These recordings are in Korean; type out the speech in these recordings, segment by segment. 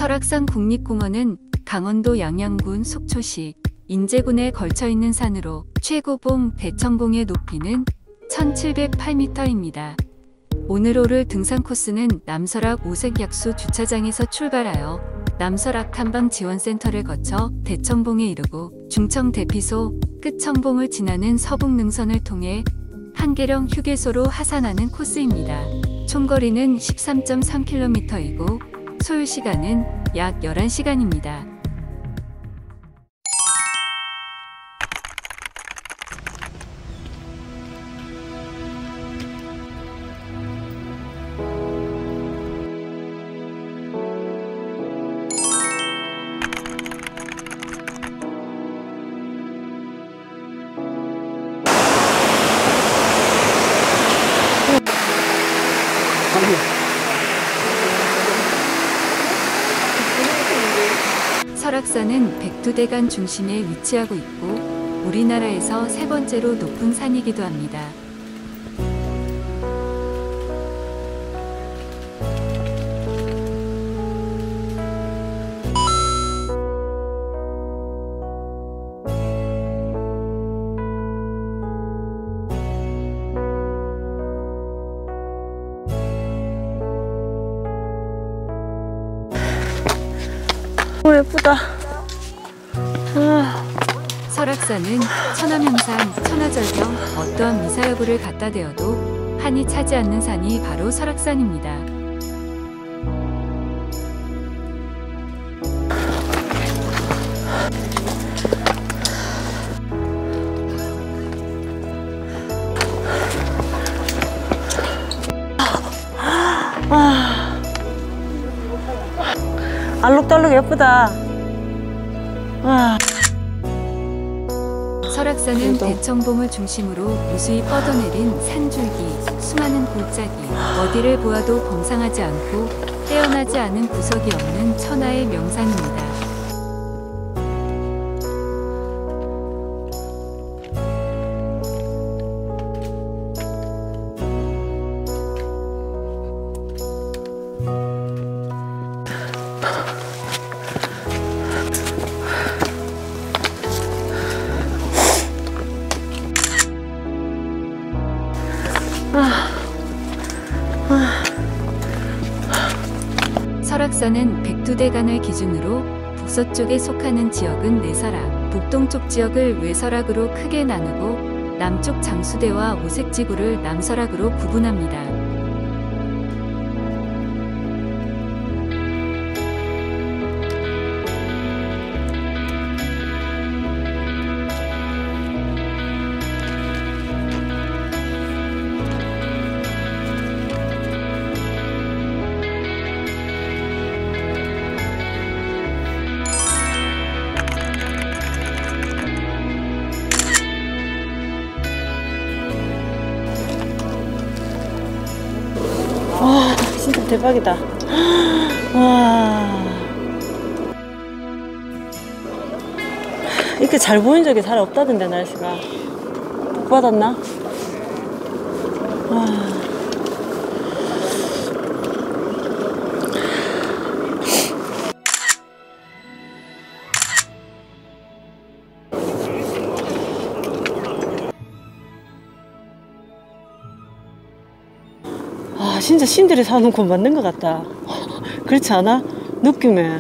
설악산 국립공원은 강원도 양양군 속초시 인제군에 걸쳐있는 산으로 최고봉 대청봉의 높이는 1708m입니다. 오늘 오를 등산 코스는 남설악 오색약수 주차장에서 출발하여 남설악 탐방지원센터를 거쳐 대청봉에 이르고 중청 대피소 끝청봉을 지나는 서북능선을 통해 한계령 휴게소로 하산하는 코스입니다. 총거리는 13.3km이고 소요시간은 약 11시간입니다. 설악산은 백두대간 중심에 위치하고 있고 우리나라에서 세 번째로 높은 산이기도 합니다. 예쁘다. 설악산은 천암형산, 천하절경, 어떠한 미사여구를 갖다 대어도 한이 차지 않는 산이 바로 설악산입니다. 알록달록 예쁘다. 설악산은 대청봉을 중심으로 무수히 뻗어내린 산줄기, 수많은 골짜기, 어디를 보아도 범상하지 않고 떼어나지 않은 구석이 없는 천하의 명산입니다. 설악산은 백두대간을 기준으로 북서쪽에 속하는 지역은 내설악, 북동쪽 지역을 외설악으로 크게 나누고 남쪽 장수대와 오색지구를 남설악으로 구분합니다. 와, 진짜 대박이다. 와, 이렇게 잘 보인 적이 잘 없다던데, 날씨가. 복 받았나? 와. 진짜 신들이 사는 곳 맞는 것 같다. 그렇지 않아? 느낌에.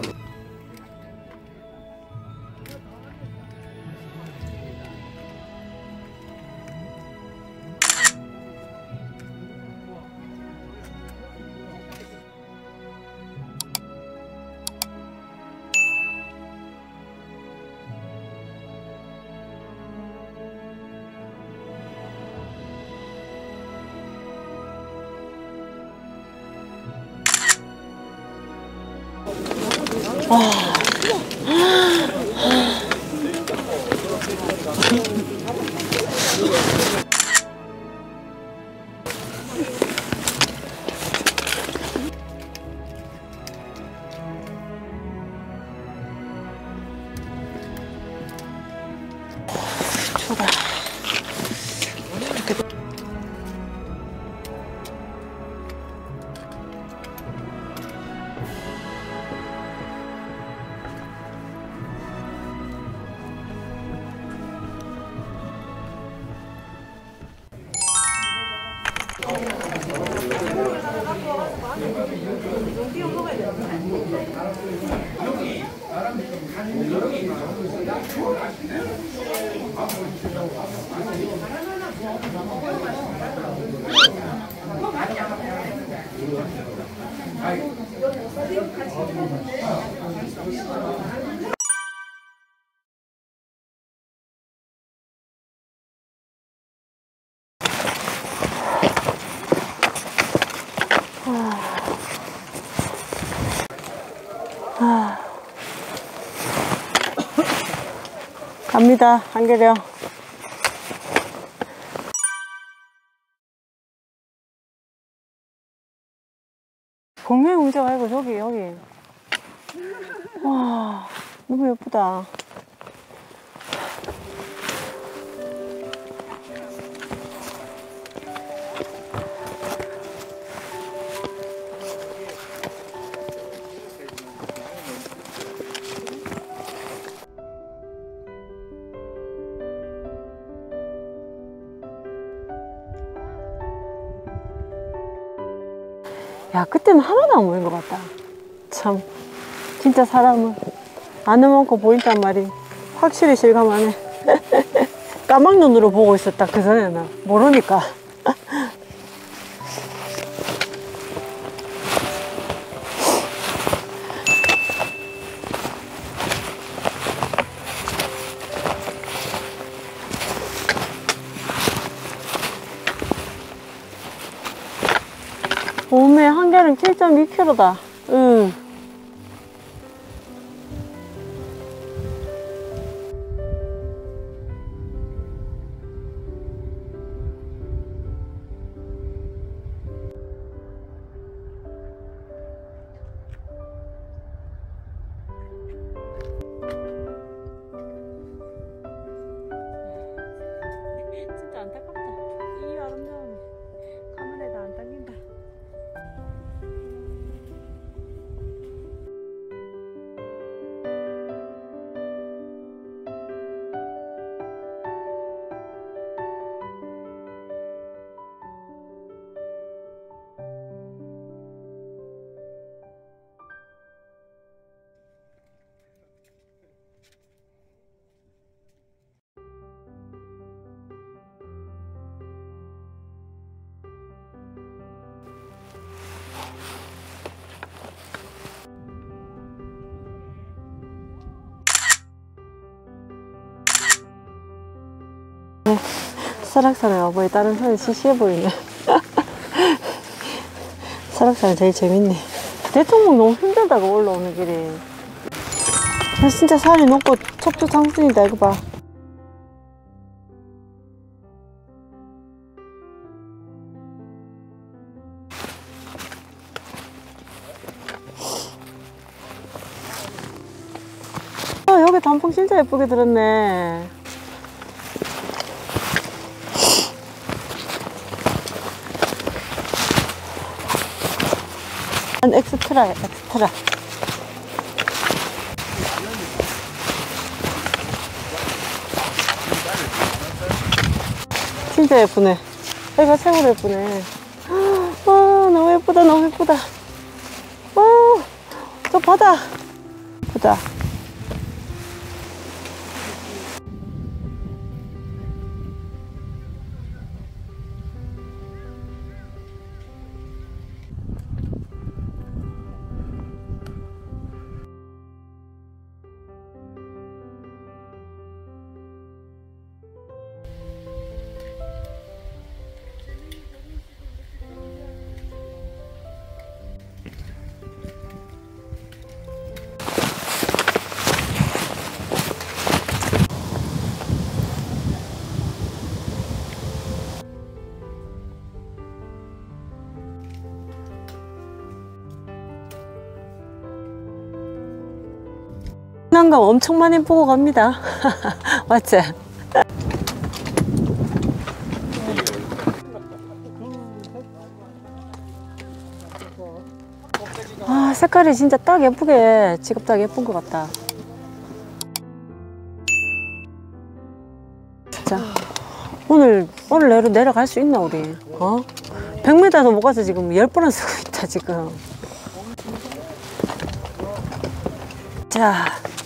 와. 초가. 갑니다. 한계령. 공룡 문제가 아니고 저기 여기. 와, 너무 예쁘다. 야, 그때는 하나도 안 보인 것 같다. 참, 진짜 사람은 아는 많고 보인단 말이 확실히 실감하네. 까막 눈으로 보고 있었다, 그 전에는. 모르니까. 오메, 한계는 7.2km다. 응. 진짜 안타깝다. 이 아름다움이 카메라에다 안 당긴다. 설악산에 와보니 다른 산이 시시해 보이네. 설악산이 제일 재밌네. 대통령 너무 힘들다가 올라오는 길이. 진짜 산이 높고 척추 상승이다. 이거 봐. 여기 단풍 진짜 예쁘게 들었네. 엑스트라야, 엑스트라. 진짜 예쁘네. 여기가 최고로 예쁘네. 와, 너무 예쁘다, 너무 예쁘다. 와, 저 바다. 예쁘다. 한강 엄청 많이 보고 갑니다. 맞지? 아, 색깔이 진짜 딱 예쁘게 지금 딱 예쁜 것 같다. 진짜 오늘 내려갈 수 있나 우리? 100m도 못 가서 지금 10번은 쓰고 있다 지금. 자.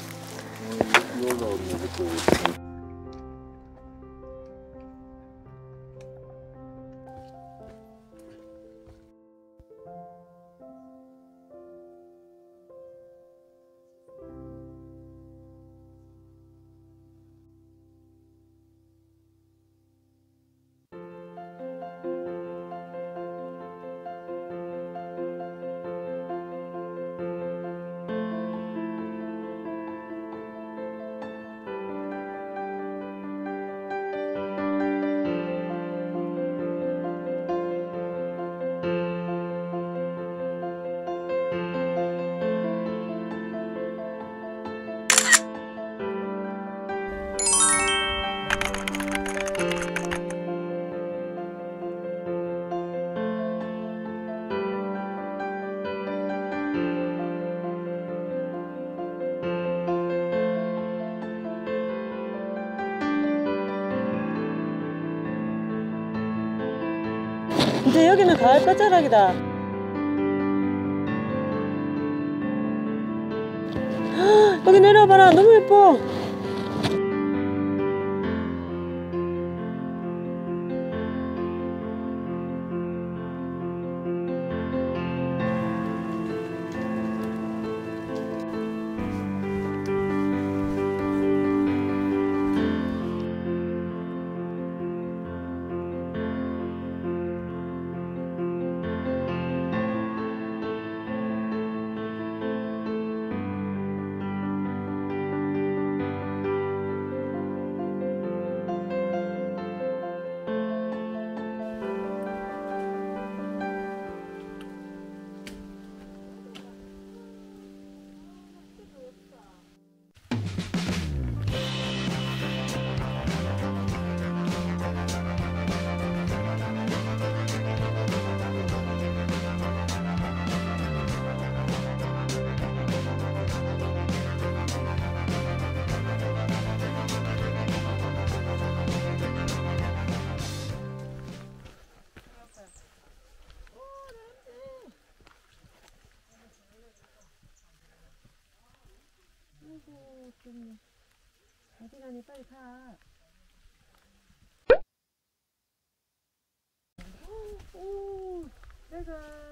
이제 여기는 가을 끝자락이다. 여기 내려봐라. 너무 예뻐. 좀 어디 가니 빨리 가. 오, 내가